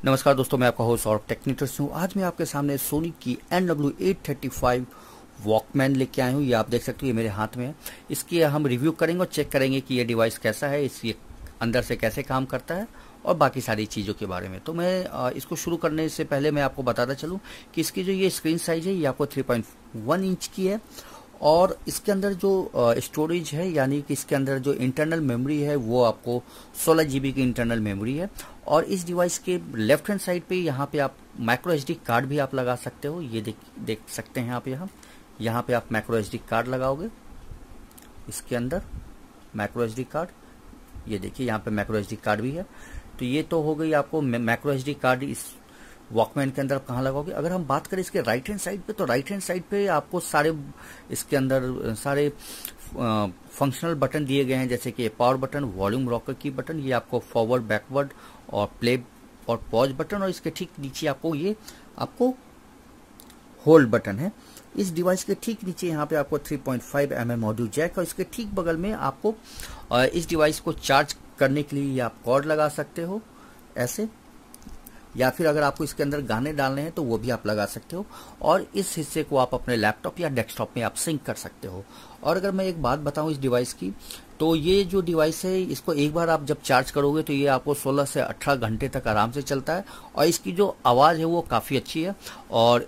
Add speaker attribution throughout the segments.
Speaker 1: नमस्कार दोस्तों, मैं आपका होस्ट और टेक्निकल्स हूँ। आज मैं आपके सामने सोनी की NW835 वॉकमैन लेके आया हूँ। ये आप देख सकते हो, ये मेरे हाथ में है। इसकी हम रिव्यू करेंगे और चेक करेंगे कि ये डिवाइस कैसा है, इसके अंदर से कैसे काम करता है और बाकी सारी चीज़ों के बारे में। तो मैं इसको शुरू करने से पहले मैं आपको बताता चलूँ कि इसकी जो ये स्क्रीन साइज है ये आपको 3.1 इंच की है और इसके अंदर जो स्टोरेज है यानी कि इसके अंदर जो इंटरनल मेमोरी है वो आपको 16 GB की इंटरनल मेमोरी है। और इस डिवाइस के लेफ्ट हैंड साइड पे यहाँ पे आप माइक्रो SD कार्ड भी आप लगा सकते हो। ये देख सकते हैं आप यहाँ पे आप माइक्रो SD कार्ड लगाओगे। इसके अंदर माइक्रो SD कार्ड, ये देखिए यहाँ पे माइक्रो SD कार्ड भी है। तो ये तो हो गई आपको माइक्रो SD कार्ड इस वॉकमैन के अंदर आप कहाँ लगाओगे। अगर हम बात करें इसके राइट हैंड साइड पे, तो राइट हैंड साइड पे आपको इसके अंदर सारे फंक्शनल बटन दिए गए हैं, जैसे कि पावर बटन, वॉल्यूम रॉकर की बटन, ये आपको फॉरवर्ड बैकवर्ड और प्ले और पॉज बटन, और इसके ठीक नीचे आपको होल्ड बटन है। इस डिवाइस के ठीक नीचे यहाँ पे आपको 3.5 mm ऑडियो जैक, और इसके ठीक बगल में आपको इस डिवाइस को चार्ज करने के लिए आप कॉर्ड लगा सकते हो ऐसे, या फिर अगर आपको इसके अंदर गाने डालने हैं तो वो भी आप लगा सकते हो। और इस हिस्से को आप अपने लैपटॉप या डेस्कटॉप में आप सिंक कर सकते हो। और अगर मैं एक बात बताऊं इस डिवाइस की, तो ये जो डिवाइस है इसको एक बार आप जब चार्ज करोगे तो ये आपको 16 से 18 घंटे तक आराम से चलता है। और इसकी जो आवाज़ है वो काफ़ी अच्छी है और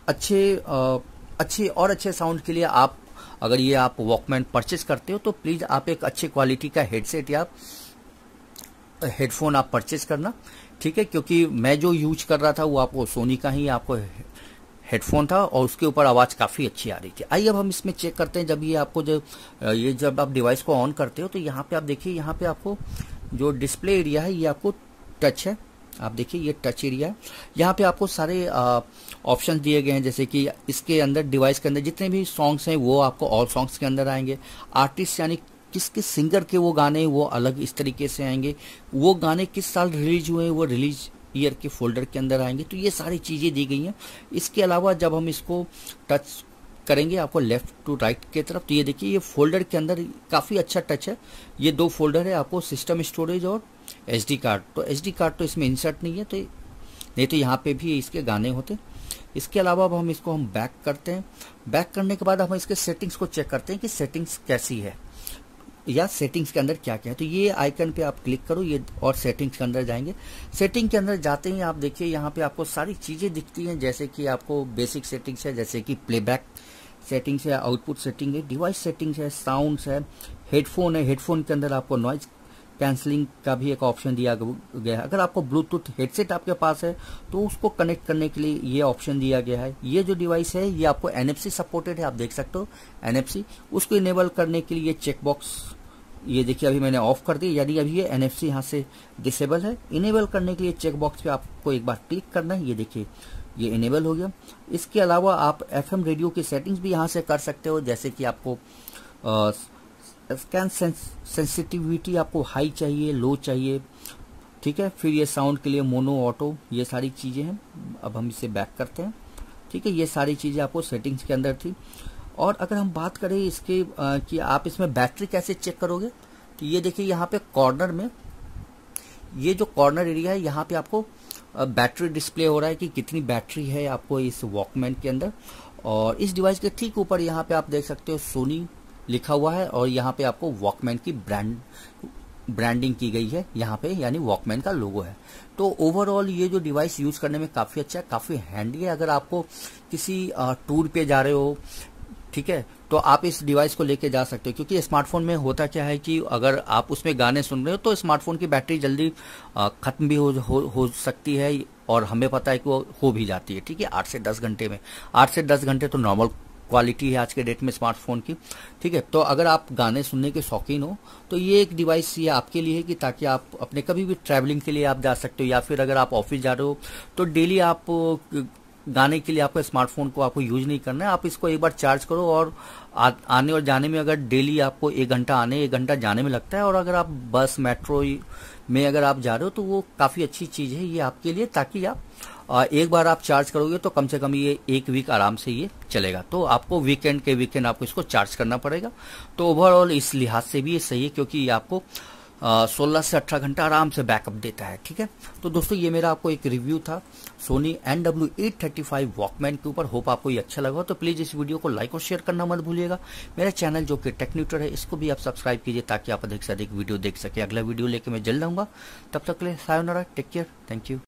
Speaker 1: अच्छे साउंड के लिए अगर ये आप वॉकमैन परचेज करते हो तो प्लीज़ आप एक अच्छे क्वालिटी का हेडसेट या हेडफोन आप परचेज करना, ठीक है। क्योंकि मैं जो यूज कर रहा था वो आपको सोनी का ही आपको हेडफोन था और उसके ऊपर आवाज़ काफ़ी अच्छी आ रही थी। आइए अब हम इसमें चेक करते हैं। जब आप डिवाइस को ऑन करते हो तो यहाँ पे आप देखिए, यहाँ पे आपको जो डिस्प्ले एरिया है ये आपको टच है। आप देखिए ये टच एरिया है। यहाँ पे आपको सारे ऑप्शन दिए गए हैं, जैसे कि इसके अंदर डिवाइस के अंदर जितने भी सॉन्ग्स हैं वो आपको ऑल सॉन्ग्स के अंदर आएंगे। आर्टिस्ट यानी किस किस सिंगर के वो गाने वो अलग इस तरीके से आएंगे। वो गाने किस साल रिलीज हुए वो रिलीज ईयर के फोल्डर के अंदर आएंगे। तो ये सारी चीज़ें दी गई हैं। इसके अलावा जब हम इसको टच करेंगे आपको लेफ्ट टू राइट की तरफ, तो ये देखिए ये फोल्डर के अंदर काफ़ी अच्छा टच है। ये 2 फोल्डर है, आपको सिस्टम स्टोरेज और SD कार्ड। तो SD कार्ड तो इसमें इंसर्ट नहीं है, तो नहीं तो यहाँ पे भी इसके गाने होते। इसके अलावा अब हम बैक करते हैं। बैक करने के बाद हम इसके सेटिंग्स को चेक करते हैं कि सेटिंग्स कैसी है या सेटिंग्स के अंदर क्या क्या है। तो ये आइकन पे आप क्लिक करो ये और सेटिंग्स के अंदर जाएंगे। सेटिंग के अंदर जाते ही आप देखिए यहाँ पे आपको सारी चीज़ें दिखती हैं, जैसे कि आपको बेसिक सेटिंग्स है, जैसे कि प्लेबैक सेटिंग्स है, आउटपुट सेटिंग है, डिवाइस सेटिंग्स है, साउंड्स है, हेडफोन है। हेडफोन के अंदर आपको नॉइज कैंसलिंग का भी एक ऑप्शन दिया गया है। अगर आपको ब्लूटूथ हेडसेट आपके पास है तो उसको कनेक्ट करने के लिए ये ऑप्शन दिया गया है। ये जो डिवाइस है ये आपको NFC सपोर्टेड है, आप देख सकते हो NFC। उसको इनेबल करने के लिए चेक बॉक्स, ये देखिए अभी मैंने ऑफ कर दी, यानी अभी ये NFC यहाँ से डिसेबल है। इनेबल करने के लिए चेक बॉक्स पे आपको एक बार क्लिक करना है। ये देखिए ये इनेबल हो गया। इसके अलावा आप FM रेडियो की सेटिंग्स भी यहाँ से कर सकते हो, जैसे कि आपको स्कैन सेंसिटिविटी आपको हाई चाहिए, लो चाहिए, ठीक है। फिर ये साउंड के लिए मोनो, ऑटो, ये सारी चीज़ें हैं। अब हम इसे बैक करते हैं, ठीक है। ये सारी चीज़ें आपको सेटिंग्स के अंदर थी। और अगर हम बात करें इसके कि आप इसमें बैटरी कैसे चेक करोगे, तो ये देखिए यहाँ पे कॉर्नर में, ये जो कॉर्नर एरिया है यहाँ पे आपको बैटरी डिस्प्ले हो रहा है कि कितनी बैटरी है आपको इस वॉकमैन के अंदर। और इस डिवाइस के ठीक ऊपर यहाँ पे आप देख सकते हो सोनी लिखा हुआ है और यहाँ पे आपको वॉकमैन की ब्रांडिंग की गई है यहाँ पे, यानी वॉकमैन का लोगो है। तो ओवरऑल ये जो डिवाइस यूज करने में काफ़ी अच्छा है, काफ़ी हैंडी है। अगर आपको किसी टूर पे जा रहे हो, ठीक है, तो आप इस डिवाइस को लेके जा सकते हो। क्योंकि स्मार्टफोन में होता क्या है कि अगर आप उसमें गाने सुन रहे हो तो स्मार्टफोन की बैटरी जल्दी खत्म भी हो सकती है, और हमें पता है कि वो हो भी जाती है, ठीक है, 8 से 10 घंटे में। 8 से 10 घंटे तो नॉर्मल क्वालिटी है आज के डेट में स्मार्टफोन की, ठीक है। तो अगर आप गाने सुनने के शौकीन हो तो ये एक डिवाइस ये आपके लिए है कि ताकि आप अपने कभी भी ट्रैवलिंग के लिए आप जा सकते हो, या फिर अगर आप ऑफिस जा रहे हो तो डेली आप गाने के लिए आपको स्मार्टफोन को आपको यूज नहीं करना है। आप इसको एक बार चार्ज करो और आने और जाने में अगर डेली आपको 1 घंटा आने 1 घंटा जाने में लगता है, और अगर आप बस मेट्रो में अगर आप जा रहे हो तो वो काफ़ी अच्छी चीज़ है ये आपके लिए, ताकि आप एक बार आप चार्ज करोगे तो कम से कम ये 1 वीक आराम से ये चलेगा। तो आपको वीकेंड आपको इसको चार्ज करना पड़ेगा। तो ओवरऑल इस लिहाज से भी ये सही है, क्योंकि ये आपको 16 से 18 घंटा आराम से बैकअप देता है। ठीक है, तो दोस्तों ये मेरा आपको एक रिव्यू था सोनी NW835 वॉकमैन के ऊपर। होप आपको ये अच्छा लगा, तो प्लीज इस वीडियो को लाइक और शेयर करना मत भूलिएगा। मेरा चैनल जो कि टेक न्यूटर है, इसको भी आप सब्सक्राइब कीजिए ताकि आप अधिक से अधिक वीडियो देख सके। अगला वीडियो लेके मैं जल्द आऊंगा, तब तक के लिए sayonara, take care, thank you.